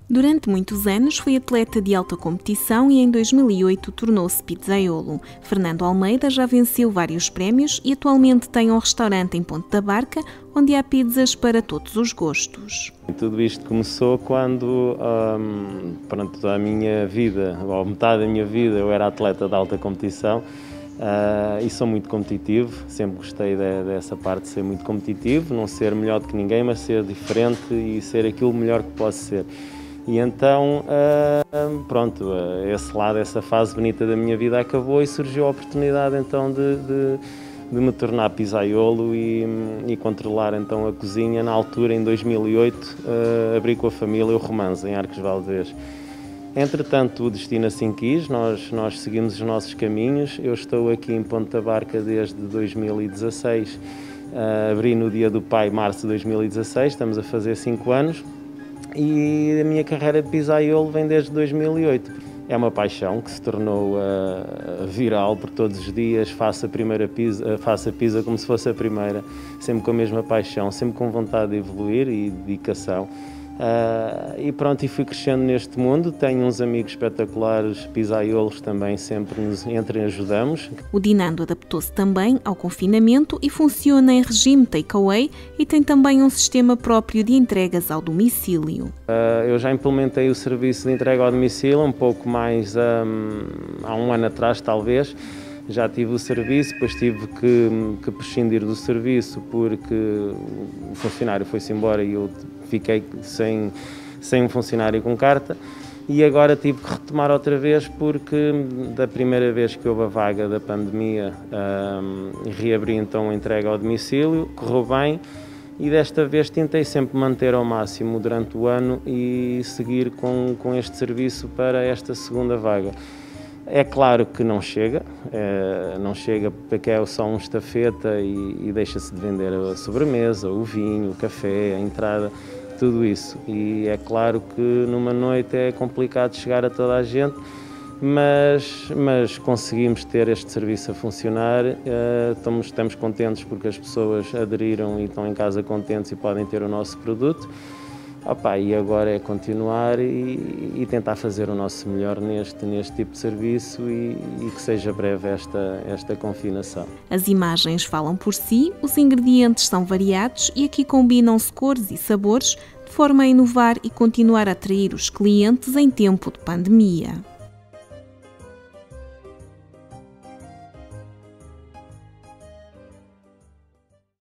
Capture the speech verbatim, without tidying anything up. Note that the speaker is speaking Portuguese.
Durante muitos anos foi atleta de alta competição e em dois mil e oito tornou-se pizzaiolo. Fernando Almeida já venceu vários prémios e atualmente tem um restaurante em Ponte da Barca, onde há pizzas para todos os gostos. Tudo isto começou quando, hum, pronto, a minha vida, ou metade da minha vida, eu era atleta de alta competição. Uh, e sou muito competitivo, sempre gostei de, dessa parte de ser muito competitivo, não ser melhor do que ninguém, mas ser diferente e ser aquilo melhor que posso ser. E então, uh, pronto, uh, esse lado, essa fase bonita da minha vida acabou e surgiu a oportunidade então de, de, de me tornar pizzaiolo e, e controlar então a cozinha. Na altura, em dois mil e oito, uh, abri com a família o Romance, em Arcos Valdevez. Entretanto, o destino assim quis, nós, nós seguimos os nossos caminhos. Eu estou aqui em Ponte da Barca desde dois mil e dezasseis, uh, abri no dia do pai, março de dois mil e dezasseis, estamos a fazer cinco anos, e a minha carreira de pizzaiolo vem desde dois mil e oito. É uma paixão que se tornou uh, viral, porque todos os dias faço a, primeira pizza, uh, faço a pizza como se fosse a primeira, sempre com a mesma paixão, sempre com vontade de evoluir e dedicação. Uh, e pronto, e fui crescendo neste mundo. Tenho uns amigos espetaculares, pizzaiolos também, sempre nos entreajudamos. O Dinando adaptou-se também ao confinamento e funciona em regime takeaway e tem também um sistema próprio de entregas ao domicílio. Uh, eu já implementei o serviço de entrega ao domicílio um pouco mais um, há um ano atrás, talvez. Já tive o serviço, depois tive que, que prescindir do serviço porque o funcionário foi-se embora e eu fiquei sem, sem um funcionário com carta, e agora tive que retomar outra vez porque da primeira vez que houve a vaga da pandemia, um, reabri então a entrega ao domicílio, correu bem, e desta vez tentei sempre manter ao máximo durante o ano e seguir com, com este serviço para esta segunda vaga. É claro que não chega, é, não chega porque é só um estafeta e, e deixa-se de vender a sobremesa, o vinho, o café, a entrada, tudo isso. E é claro que numa noite é complicado chegar a toda a gente, mas, mas conseguimos ter este serviço a funcionar, é, estamos, estamos contentes porque as pessoas aderiram e estão em casa contentes e podem ter o nosso produto. Opa, e agora é continuar e, e tentar fazer o nosso melhor neste, neste tipo de serviço e, e que seja breve esta, esta confinação. As imagens falam por si, os ingredientes são variados e aqui combinam-se cores e sabores de forma a inovar e continuar a atrair os clientes em tempo de pandemia.